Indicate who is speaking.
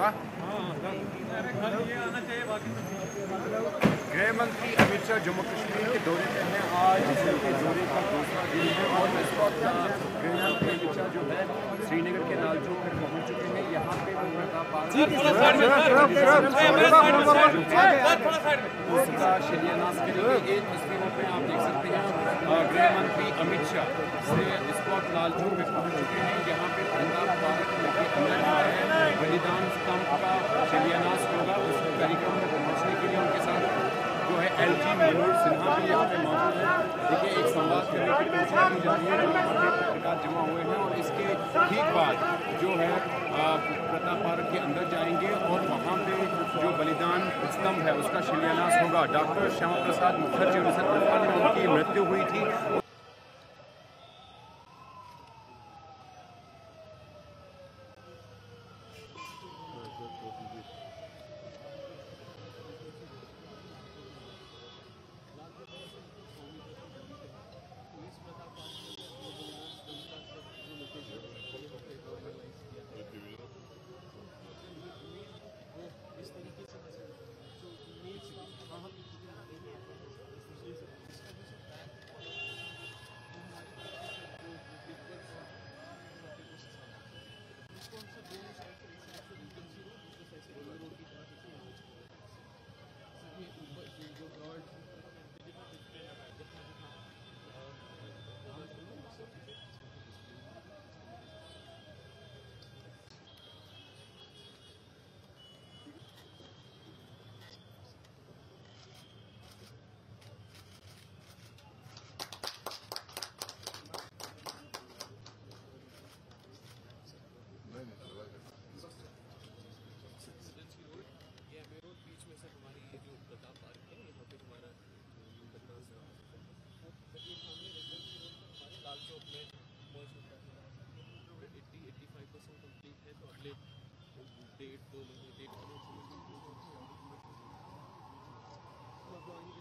Speaker 1: होगा। गृह मंत्री अमित शाह जम्मू कश्मीर के दौरे पे हैं। आज के दौरे का दूसरा दिन है और इस वक्त गृह मंत्री अमित शाह जो है श्रीनगर के लाल चौक पर पहुंच चुके हैं। यहाँ पे वो प्रताप पार्क उसका शिलान्यास करेंगे। इन तस्वीरों पे आप देख सकते हैं गृह मंत्री अमित शाह से इस वक्त लाल चौक पे पहुंच चुके हैं। यहाँ पे प्रताप पार्क के अंदर जो है बलिदान स्तंभ का शिलान्यास होगा। उस कार्यक्रम में पहुंचने के लिए उनके साथ जो है LG मनोज सिन्हा भी यहाँ पे मौजूद है। देखिए, एक संवाद करने की कोशिश की जा रही है, पत्रकार जमा हुए हैं और इसके ठीक बाद जो है प्रताप पार्क के अंदर जाएंगे और वहाँ पे जो बलिदान स्तंभ है उसका शिलान्यास होगा। डॉक्टर श्यामा प्रसाद मुखर्जी 1958 में उनकी मृत्यु हुई थी।
Speaker 2: डेट 2 महीने डेट